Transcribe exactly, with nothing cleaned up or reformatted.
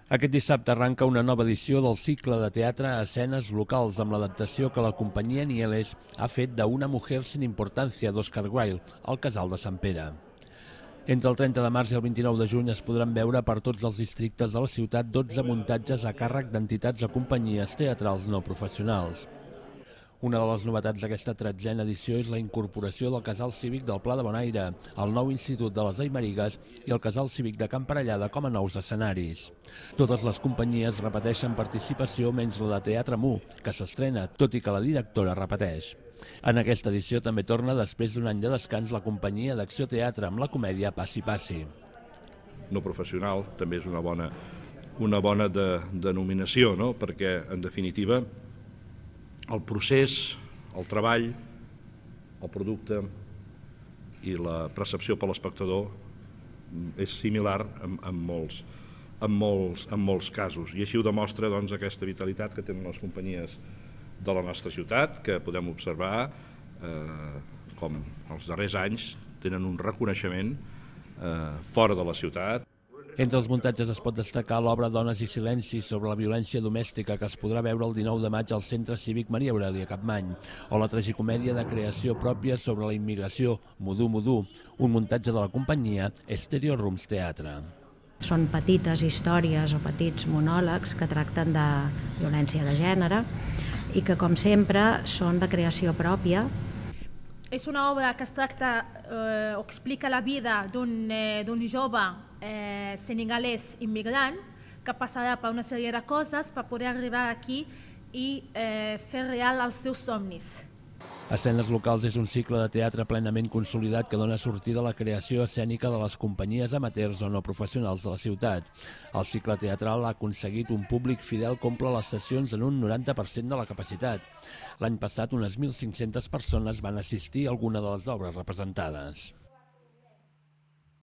Aquest dissabte arranca una nova edició del cicle de teatre a escenes locals amb l'adaptació que la companyia Nieles ha fet d'Una mujer sin importancia d'Oscar Wilde, al Casal de Sant Pere. Entre el trenta de març i el vint-i-nou de juny es podran veure per tots els districtes de la ciutat dotze muntatges a càrrec d'entitats o companyies teatrals no professionals. Una de les novetats d'aquesta tretzena edició és la incorporació del Casal Cívic del Pla de Bonaire, el nou Institut de les Aymarigues i el Casal Cívic de Can Parellada com a nous escenaris. Totes les companyies repeteixen participació menys la de Teatre Mu, que s'estrena, tot i que la directora repeteix. En aquesta edició també torna després d'un any de descans la companyia d'Acció Teatre amb la comèdia Passi Passi. No professional també és una bona, una bona de, denominació, no? Perquè en definitiva el procés, el treball, el producte i la percepció per l'espectador és similar en, en, molts, en, molts, en molts casos. I així ho demostra doncs, aquesta vitalitat que tenen les companyies de la nostra ciutat, que podem observar eh, com els darrers anys tenen un reconeixement eh, fora de la ciutat. Entre els muntatges es pot destacar l'obra Dones i silenci sobre la violència domèstica que es podrà veure el dinou de maig al Centre Cívic Maria Aurèlia Capmany, o la tragicomèdia de creació pròpia sobre la immigració Mudú Mudú, un muntatge de la companyia Stereo Rooms Teatre. Són petites històries o petits monòlegs que tracten de violència de gènere i que, com sempre, són de creació pròpia. És una obra que es tracta eh, o explica la vida d'un eh, d'un jove eh, senegalès immigrant que passarà per una sèrie de coses per poder arribar aquí i eh, fer real els seus somnis. Escenes locals és un cicle de teatre plenament consolidat que dona sortida a la creació escènica de les companyies amateurs o no professionals de la ciutat. El cicle teatral ha aconseguit un públic fidel que omple les sessions en un noranta per cent de la capacitat. L'any passat unes mil cinc-centes persones van assistir a alguna de les obres representades.